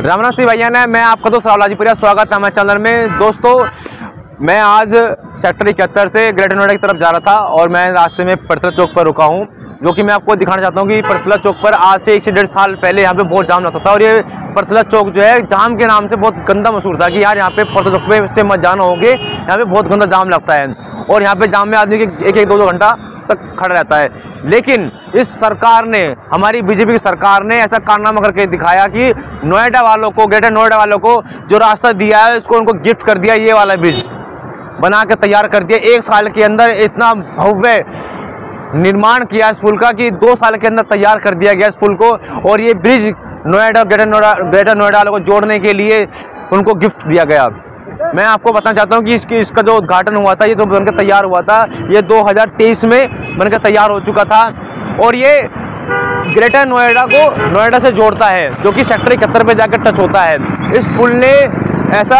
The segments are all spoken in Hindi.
राम राम सी भैया ने मैं आपका दोस्त राहुल हाजीपुरिया, स्वागत है हमारे चैनल में। दोस्तों मैं आज सेक्टर 71 से ग्रेटर नोएडा की तरफ जा रहा था और मैं रास्ते में पड़तला चौक पर रुका हूं, जो कि मैं आपको दिखाना चाहता हूं कि पड़तला चौक पर आज से 1 से 1.5 साल पहले यहां पे बहुत जाम लगता था। और ये पड़तला चौक जो है जाम के नाम से बहुत गंदा मशहूर था कि यार यहाँ पे पड़तला चौक पे से मत जाना होगे, यहाँ पे बहुत गंदा जाम लगता है और यहाँ पे जाम में आदमी के 1-2 घंटा तक खड़ा रहता है। लेकिन इस सरकार ने, हमारी बीजेपी की सरकार ने ऐसा कारनामा करके दिखाया कि नोएडा वालों को, ग्रेटर नोएडा वालों को जो रास्ता दिया है उसको उनको गिफ्ट कर दिया। ये वाला ब्रिज बना के तैयार कर दिया। 1 साल के अंदर इतना भव्य निर्माण किया इस पुल का कि 2 साल के अंदर तैयार कर दिया गया इस पुल को। और ये ब्रिज नोएडा, ग्रेटर नोएडा वालों को जोड़ने के लिए उनको गिफ्ट दिया गया। मैं आपको बताना चाहता हूँ कि इसका जो उद्घाटन हुआ था, ये जो बनकर तैयार हुआ था, ये 2023 में बनकर तैयार हो चुका था। और ये ग्रेटर नोएडा को नोएडा से जोड़ता है, जो कि सेक्टर 71 पे जाकर टच होता है। इस पुल ने ऐसा,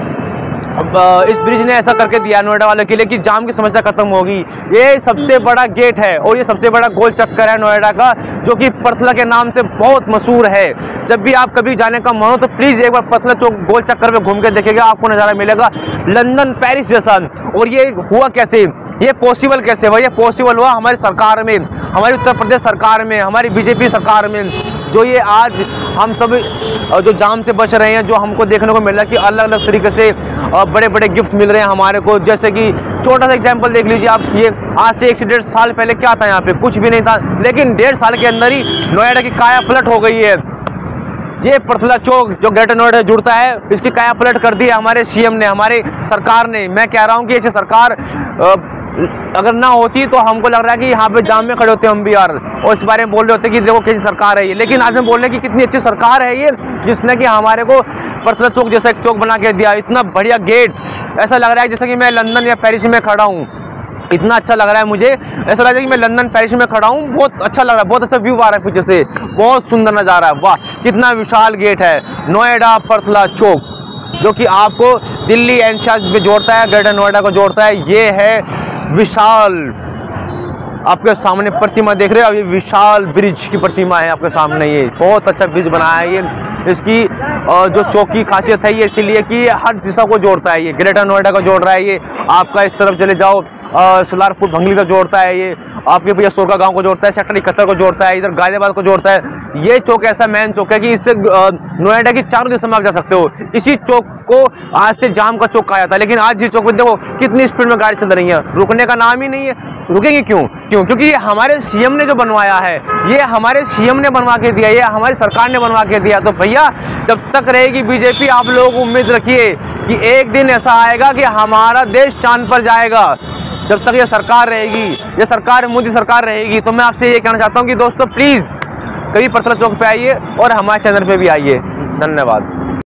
इस ब्रिज ने ऐसा करके दिया नोएडा वालों के लिए कि जाम की समस्या खत्म होगी। ये सबसे बड़ा गेट है और ये सबसे बड़ा गोल चक्कर है नोएडा का, जो कि पड़तला के नाम से बहुत मशहूर है। जब भी आप कभी जाने का मन हो तो प्लीज़ एक बार पड़तला चौक गोल चक्कर पे घूम के देखिएगा, आपको नज़ारा मिलेगा लंदन, पेरिस जैसा। और ये हुआ कैसे, ये पॉसिबल कैसे हुआ? ये पॉसिबल हुआ हमारी सरकार में, हमारी उत्तर प्रदेश सरकार में, हमारी बीजेपी सरकार में, जो ये आज हम सब जो जाम से बच रहे हैं, जो हमको देखने को मिल रहा है कि अलग अलग तरीके से बड़े बड़े गिफ्ट मिल रहे हैं हमारे को। जैसे कि छोटा सा एग्जांपल देख लीजिए आप, ये आज से 1 से 1.5 साल पहले क्या था, यहाँ पे कुछ भी नहीं था, लेकिन 1.5 साल के अंदर ही नोएडा की काया पलट हो गई है। ये पड़तला चौक जो ग्रेटर नोएडा जुड़ता है, इसकी काया पलट कर दी है हमारे सीएम ने, हमारे सरकार ने। मैं कह रहा हूँ कि ऐसी सरकार अगर ना होती तो हमको लग रहा है कि यहाँ पे जाम में खड़े होते हम भी यार, और इस बारे में बोल रहे होते कि देखो कैसी सरकार है ये। लेकिन आज हम बोल रहे हैं कि कितनी अच्छी सरकार है ये, जिसने कि हमारे को पड़तला चौक जैसा एक चौक बना के दिया। इतना बढ़िया गेट, ऐसा लग रहा है जैसे कि मैं लंदन या पेरिस में खड़ा हूँ। इतना अच्छा लग रहा है मुझे, ऐसा लग रहा है कि मैं लंदन पेरिस में खड़ा हूँ। बहुत अच्छा लग रहा है, बहुत अच्छा व्यू आ रहा है पीछे से, बहुत सुंदर नज़ारा है। वाह, कितना विशाल गेट है नोएडा पड़तला चौक, जो कि आपको दिल्ली एनसीआर पे जोड़ता है, ग्रेटर नोएडा को जोड़ता है। ये है विशाल, आपके सामने प्रतिमा देख रहे हो, ये विशाल ब्रिज की प्रतिमा है आपके सामने। ये बहुत अच्छा ब्रिज बनाया है ये। इसकी जो चौक की खासियत है ये इसलिए कि हर दिशा को जोड़ता है। ये ग्रेटर नोएडा को जोड़ रहा है, ये आपका इस तरफ चले जाओ सलारपुर भंगली को जोड़ता है, ये आपके भैया सोरका गांव को जोड़ता है, सेक्टर 71 को जोड़ता है, इधर गाजियाबाद को जोड़ता है। ये चौक ऐसा मेन चौक है कि इससे नोएडा की चारों दिशा में आप जा सकते हो। इसी चौक को आज से जाम का चौक कहा जाता है, लेकिन आज इस चौक में देखो कितनी स्पीड में गाड़ी चल रही है, रुकने का नाम ही नहीं है। रुकेंगे क्यों? क्योंकि ये हमारे सीएम ने जो बनवाया है, ये हमारे सीएम ने बनवा के दिया, ये हमारी सरकार ने बनवा के दिया। तो भैया जब तक रहेगी बीजेपी, आप लोग उम्मीद रखिए कि एक दिन ऐसा आएगा कि हमारा देश चांद पर जाएगा। जब तक ये सरकार रहेगी, ये सरकार मोदी सरकार रहेगी। तो मैं आपसे ये कहना चाहता हूँ कि दोस्तों प्लीज़ कभी पड़तला चौक पे आइए और हमारे चैनल पे भी आइए। धन्यवाद।